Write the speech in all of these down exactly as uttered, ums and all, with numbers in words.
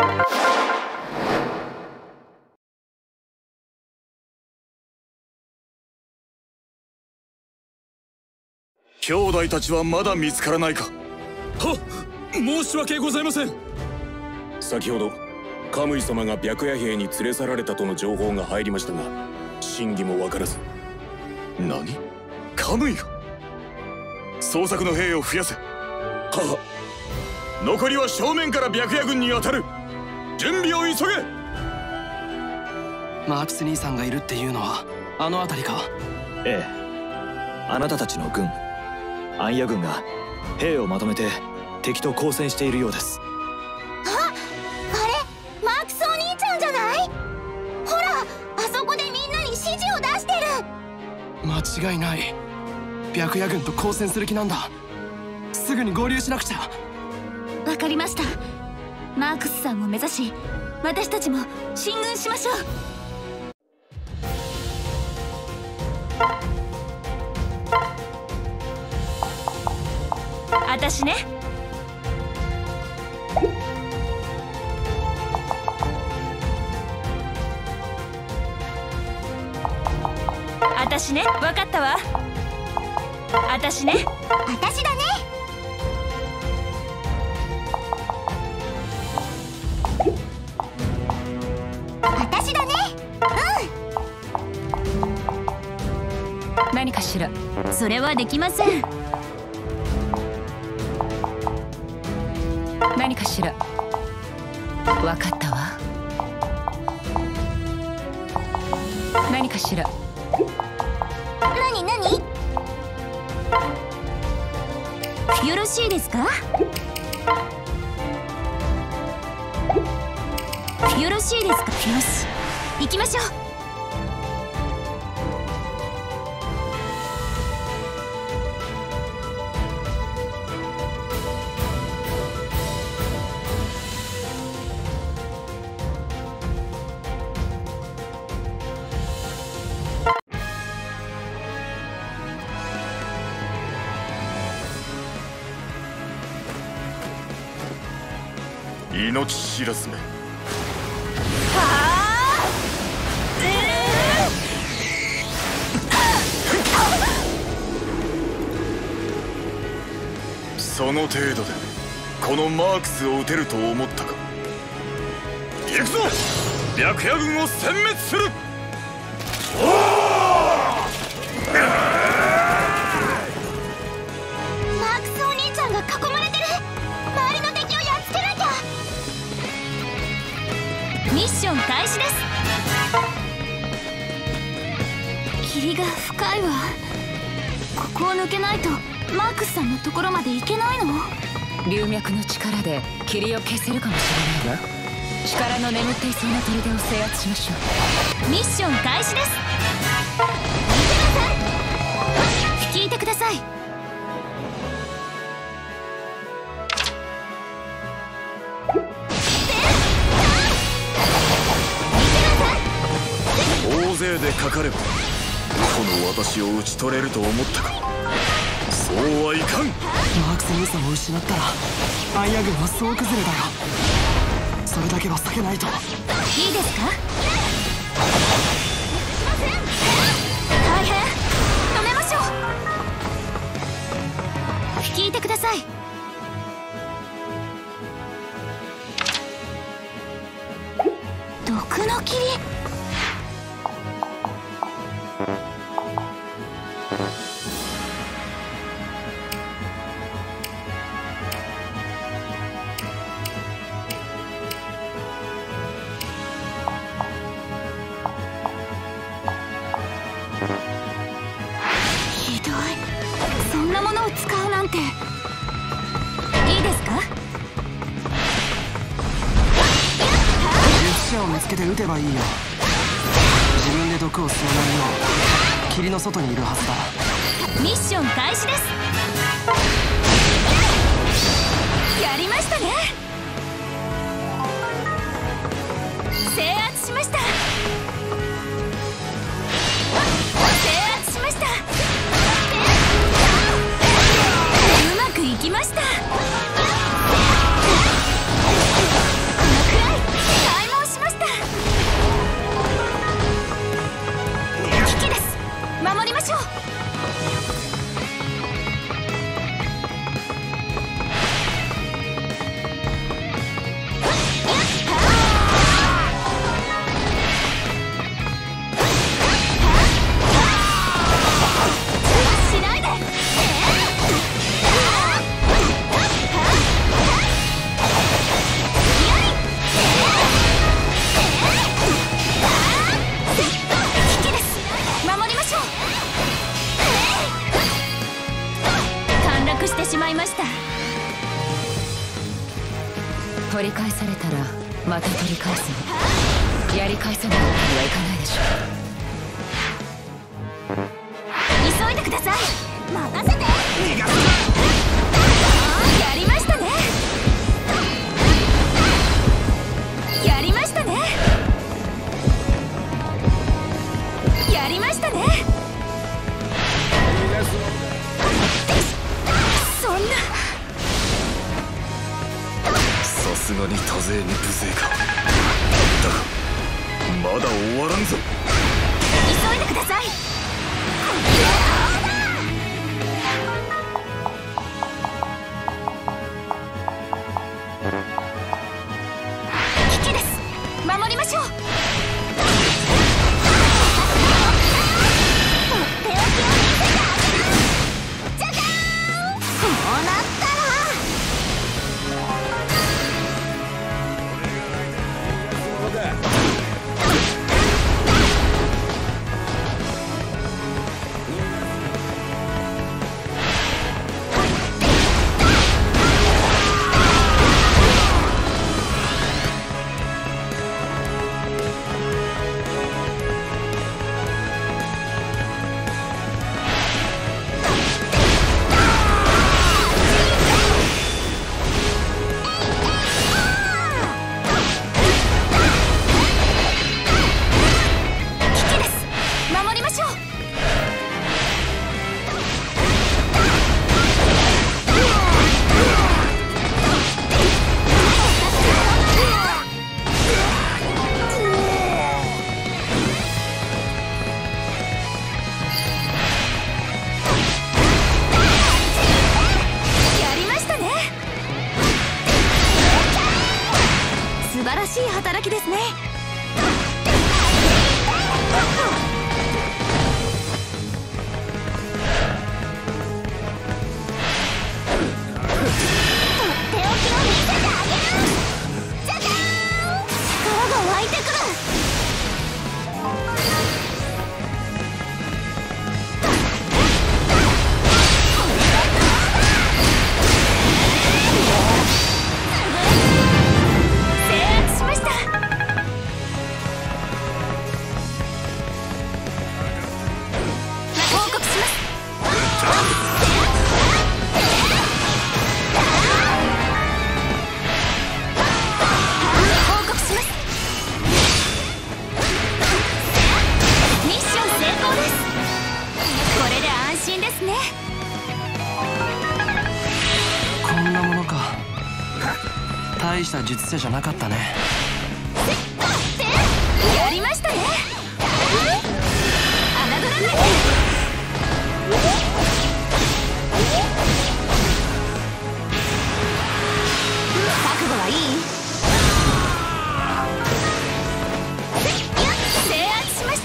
兄弟たちはまだ見つからないか。 はっ、申し訳ございません。先ほどカムイ様が白夜兵に連れ去られたとの情報が入りましたが、真偽も分からず。 何？カムイが？捜索の兵を増やせ。 はっ。残りは正面から白夜軍に当たる。準備を急げ。 マークス兄さんがいるっていうのはあの辺りか？ ええ、あなたたちの軍アンヤ軍が兵をまとめて敵と交戦しているようです。 あ、あれマークスお兄ちゃんじゃない？ほら、あそこでみんなに指示を出してる。 間違いない。白夜軍と交戦する気なんだ。すぐに合流しなくちゃ。 わかりました。マークスさんを目指し、私たちも進軍しましょう。私ね。私ね。わかったわ。私ね。私だね。私だね。うん。何かしら。それはできません。何かしら。わかったわ。何かしら。何何？よろしいですか？よろしいですか？よし、行きましょう。 命知らずめ。その程度でこのマークスを撃てると思ったか。行くぞ、白夜軍を殲滅する。おー！ マークスお兄ちゃんが囲まれてる。周りの敵をやっつけなきゃ。ミッション開始です。霧が深いわ。ここを抜けないとマークスさんのところまで行けないの？ 龍脈の力で霧を消せるかもしれないわ。力の眠っていそうな砦を制圧しましょう。ミッション開始です。聞いてください。 大勢でかかればこの私を討ち取れると思ったか。そうはいかん。 マークス兄さんを失ったらアイア軍は総崩れだよ。それだけは避けないと。 いいですか？大変。止めましょう。聞いてください。毒の霧。ひどい。そんなものを使うなんて。いいですか？ 術者を見つけて撃てばいいよ。自分で毒を吸わないよう霧の外にいるはずだ。 ミッション開始です。やりましたね。制圧しました。制圧しました。うまくいきました。このくらい。 取り返されたらまた取り返すの。やり返さないわけにはいかないでしょ。 急いでください。任せて。 逃がすやりましたね。やりましたね。やりましたね。そんな。 さすがに多勢に無勢か。だがまだ終わらんぞ。 急いでください。危機です。守りましょう。とっておきを見せてあげる。じゃじゃーん。こうなったら素晴らしい働きですね。とっておきを見せてあげる。じゃじゃーん。力が湧いてくる。 大した術者じゃなかったね。 やりましたね。侮らないで。覚悟はいい？制圧しました。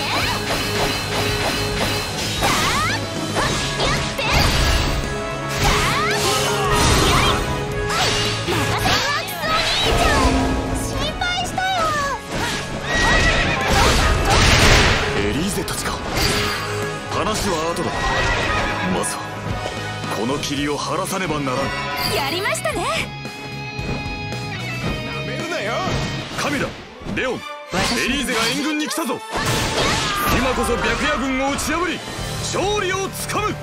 話は後だ。まずはこの霧を晴らさねばならん。 やりましたね。 なめるなよ。カミラ、レオン、エリーゼが援軍に来たぞ。今こそ白夜軍を打ち破り勝利をつかむ。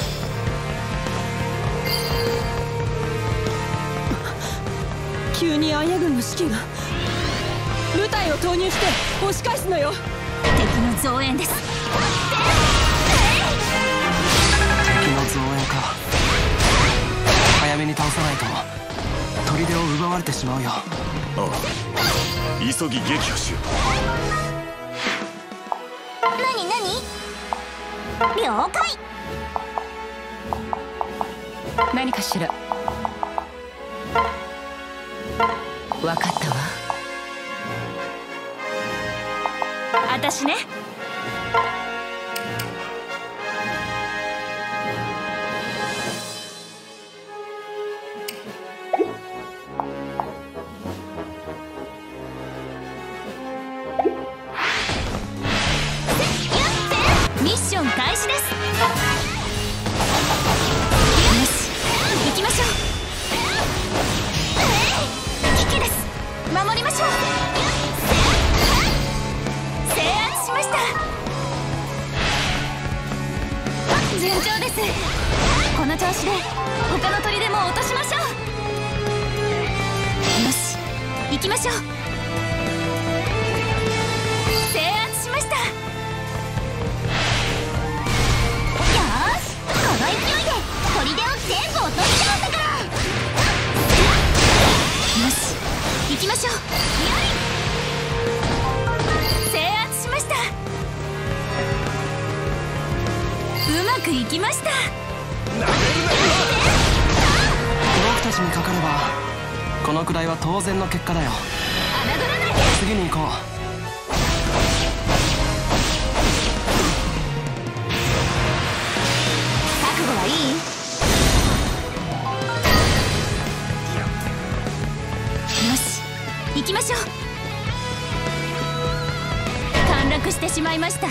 急に暗夜軍の指揮が部隊を投入して押し返すのよ。 敵の増援です。 敵の増援か。早めに倒さないと砦を奪われてしまうよ。 ああ、急ぎ撃破しよう。 なになに？了解。 何かしら。分かったわ。 私ね。ミッション開始です。よし、行きましょう。 守りましょう。制圧しました。順調です。この調子で他の砦も落としましょう。よし、行きましょう。制圧しました。よーし、この勢いで砦を全部落としちゃうんだから。よし、行きましょう。制圧しました。うまくいきました。 僕たちにかかればこのくらいは当然の結果だよ。 侮らないで。 次に行こう。 覚悟はいい？よし、行きましょう。陥落してしまいました。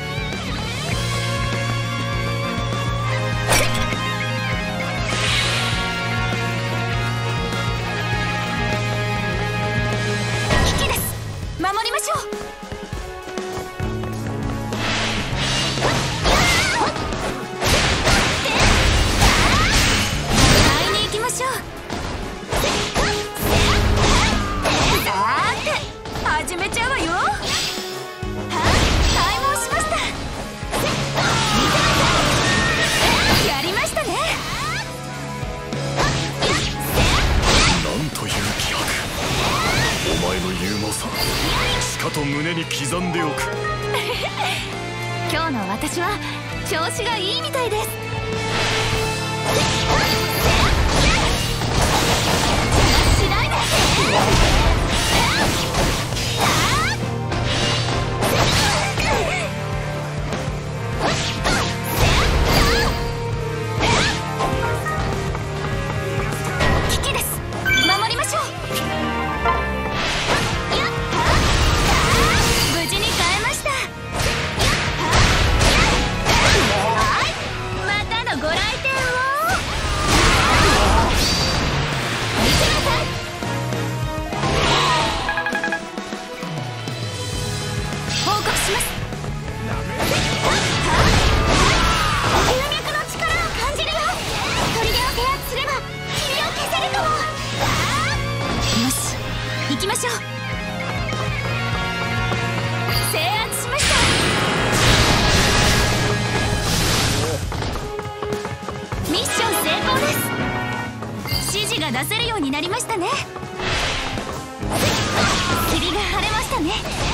危機です。守りましょう。買いに行きましょう。さーて、始めちゃうわよ。は開門しました。やりましたね。 なんという気迫。お前の勇猛さ、しかと胸に刻んでおく。 今日の私は調子がいいみたいです。しないで。危機です。守りましょう。無事に変えました。またのご来店を。見てください。報告します。龍脈の力を感じるよ。砦を制圧すれば霧を消せるかも。よし、行きましょう。制圧しました。ミッション成功です。指示が出せるようになりましたね。霧が晴れましたね。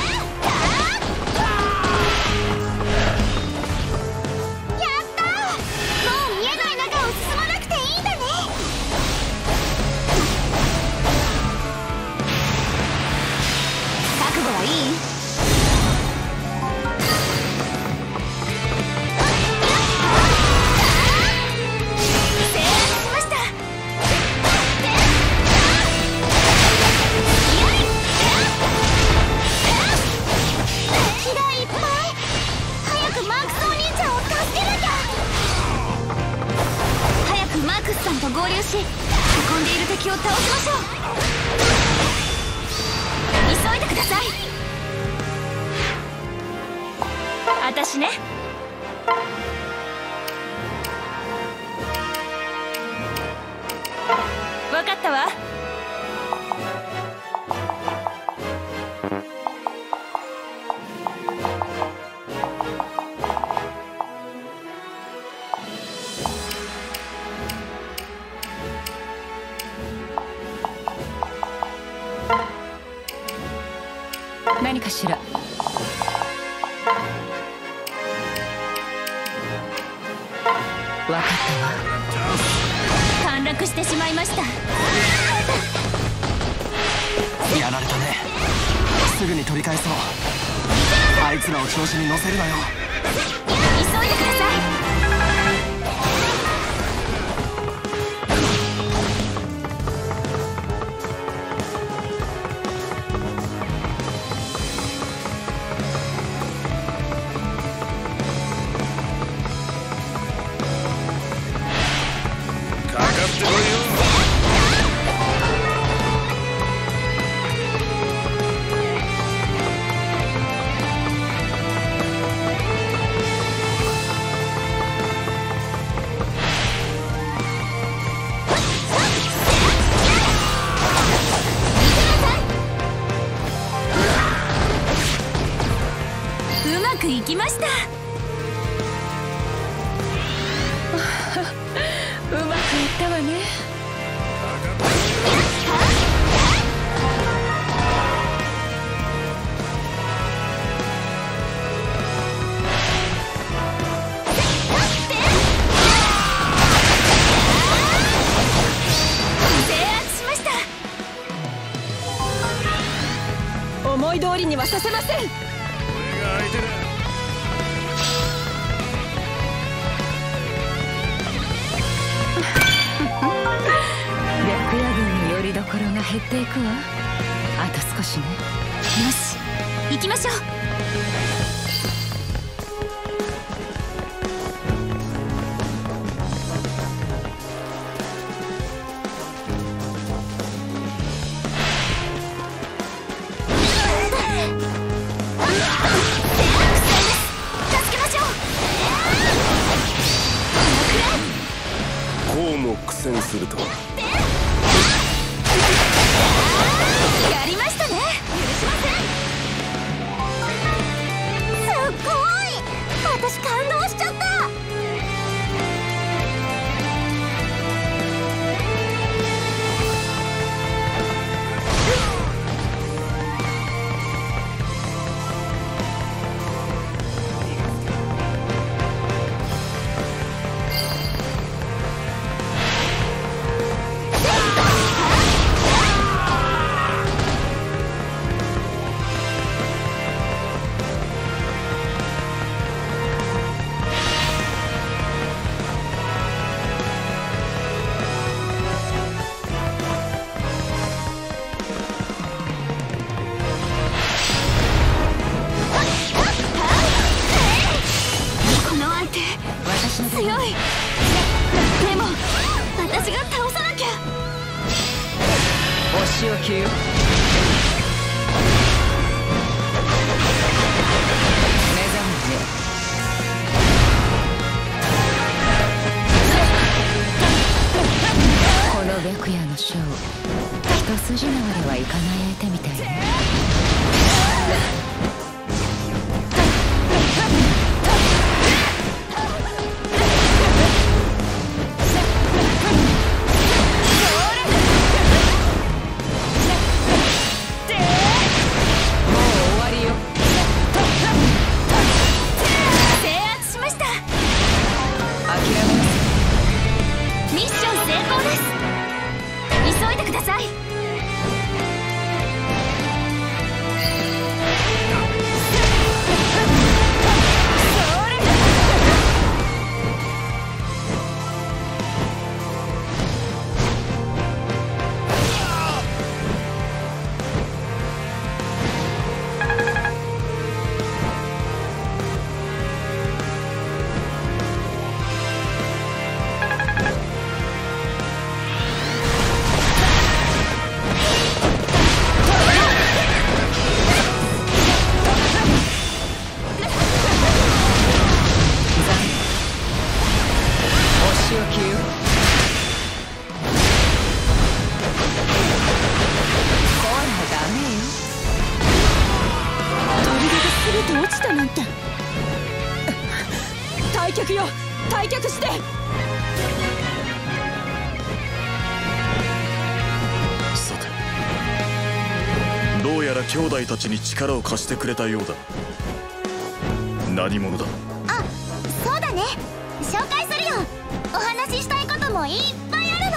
やったー。もう見えない中を進まなくていいんだね。覚悟はいい？制圧しました。気がいっぱい。早くマークスお兄ちゃんを助けなきゃ。早くマークスさんと合流し、運んでいる敵を倒しましょう。急いでください。私ね。わかったわ。 何かしら。分かったわ。 陥落してしまいました。 やられたね。すぐに取り返そう。あいつらを調子に乗せるなよ。 急いでください。 きました。うまくいったわね。 思い通りにはさせません。 俺が相手だ。 白夜軍の拠り所が減っていくわ。あと少しね。 よし、行きましょう。 こうも苦戦するとは。 やりましたね。許しません。すっごい、私感動しちゃった。強い。でも私が倒さなきゃ。 お仕置きよ。目覚めて。この白夜のショー、一筋縄ではいかない相手みたいね。 ミッション成功です。急いでください。落ちたなんて。 退却よ、退却して。 さて、どうやら兄弟たちに力を貸してくれたようだ。何者だ。 あ、そうだね、紹介するよ。お話ししたいこともいっぱいあるの。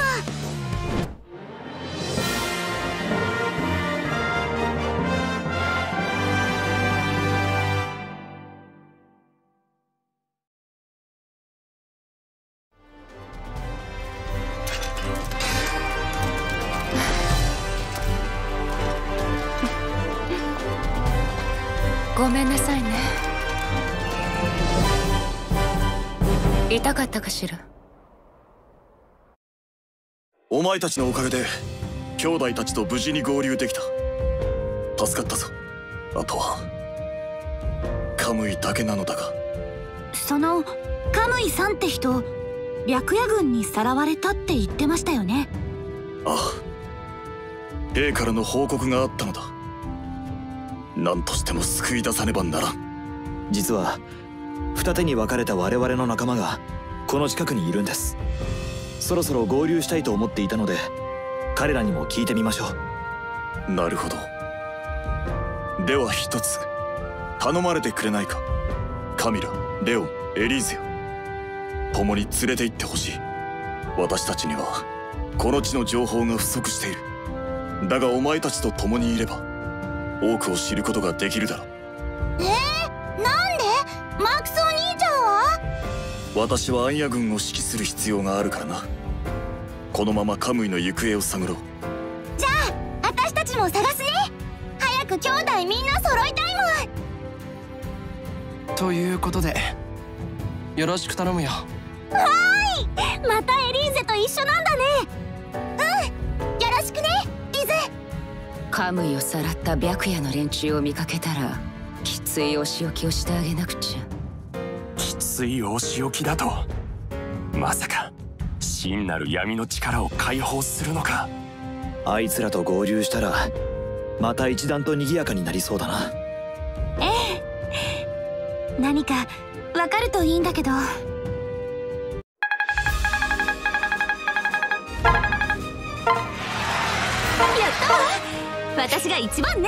ごめんなさいね。痛かったかしら。 お前たちのおかげで兄弟たちと無事に合流できた。助かったぞ。あとはカムイだけなのだが。 そのカムイさんって人、白夜軍にさらわれたって言ってましたよね。 ああ、兵からの報告があったのだ。何としても救い出さねばならん。 実は二手に分かれた我々の仲間がこの近くにいるんです。そろそろ合流したいと思っていたので彼らにも聞いてみましょう。なるほど。では一つ頼まれてくれないか。カミラ、レオン、エリーゼを共に連れて行ってほしい。私たちにはこの地の情報が不足している。だがお前たちと共にいれば多くを知ることができるだろう。 えー、なんでマークスお兄ちゃんは？ 私はアンヤ軍を指揮する必要があるからな。このままカムイの行方を探ろう。 じゃあ私たちも探すね。早く兄弟みんな揃いたいもん。 ということでよろしく頼むよ。 はーい、またエリーゼと一緒なんだね。うん、よろしくねリズ。 カムイをさらった白夜の連中を見かけたらきついお仕置きをしてあげなくちゃ。 きついお仕置きだと？まさか真なる闇の力を解放するのか。 あいつらと合流したらまた一段と賑やかになりそうだな。 ええ、何かわかるといいんだけど。やったわ、私が一番ね。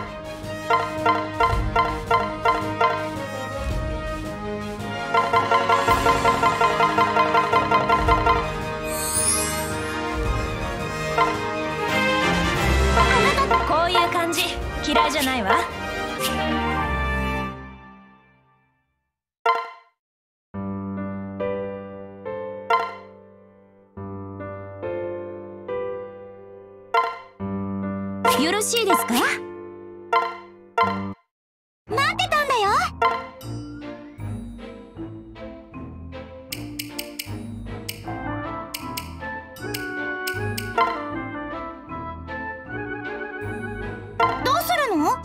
こういう感じ嫌いじゃないわ。 よろしいですか？待ってたんだよ。どうするの？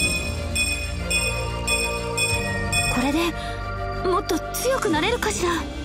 これでもっと強くなれるかしら。